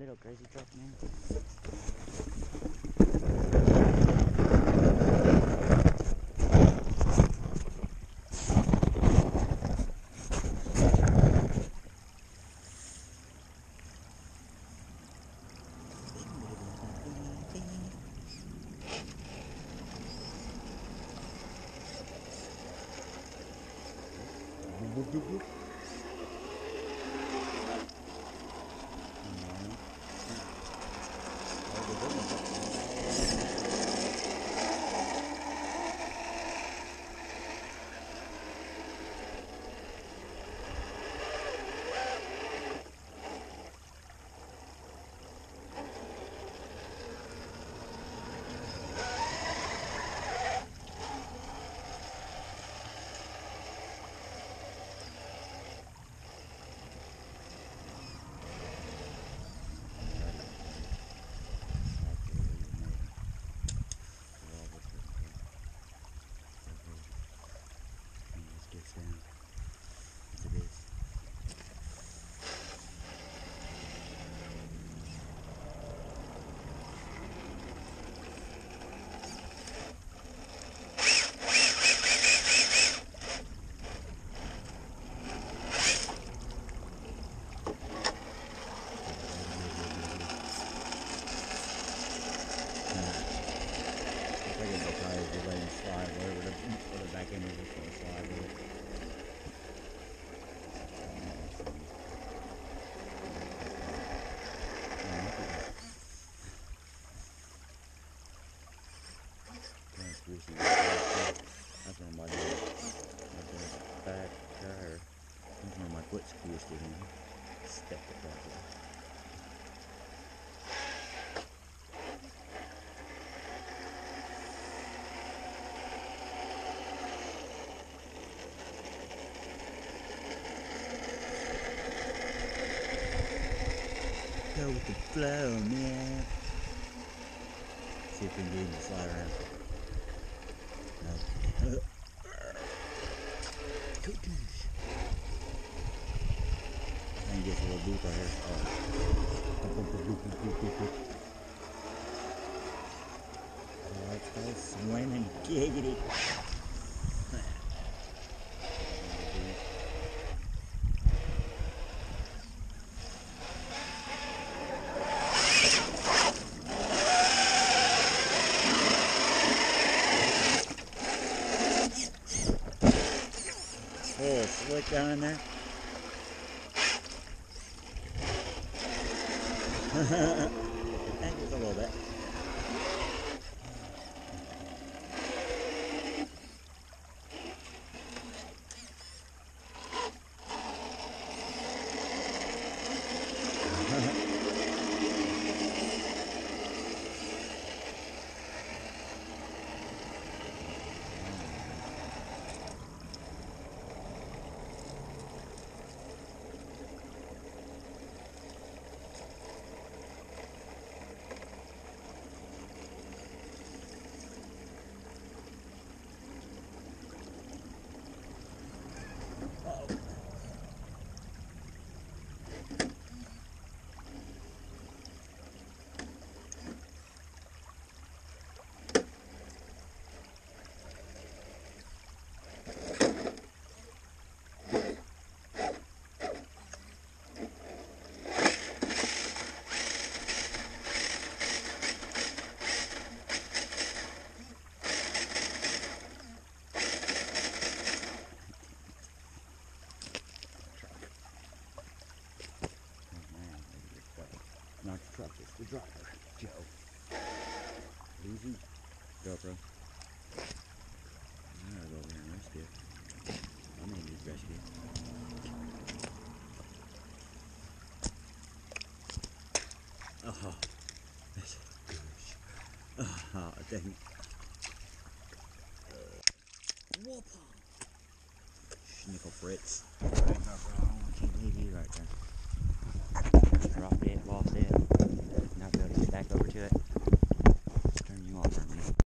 little crazy truck, man. That's one of my back tire. That's one of my foot's twisted in. Stepped it right there. Go with the flow, man. See if we can get him to slide around. No. Cookies. I think he gets a little boop right here. Oh, let's go swimming, giggity. Oh, slick down in there. And just a little bit. Not the truck, it's the driver, Joe. Easy. GoPro. I gotta go over here and rescue it. I may need rescue. Oh, that's gosh. Oh, dang it. Whoop! Schnickel Fritz. I can't leave you right there. Dropped it, lost it. Not be able to get back over to it. Turn you off for a minute.